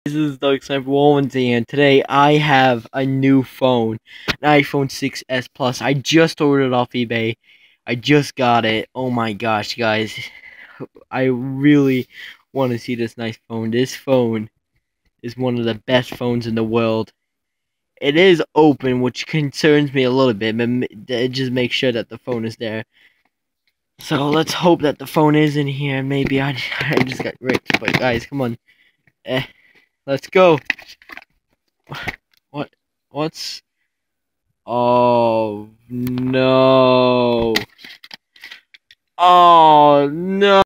This is Doug Sniper Wollens, and today I have a new phone, an iPhone 6s Plus. I just ordered it off eBay. I just got it. Oh my gosh, guys. I really want to see this nice phone. This phone is one of the best phones in the world. It is open, which concerns me a little bit, but it just makes sure that the phone is there. So let's hope that the phone is in here. Maybe I just got ripped, but guys, come on. Let's go. What? What's... Oh, no. Oh, no.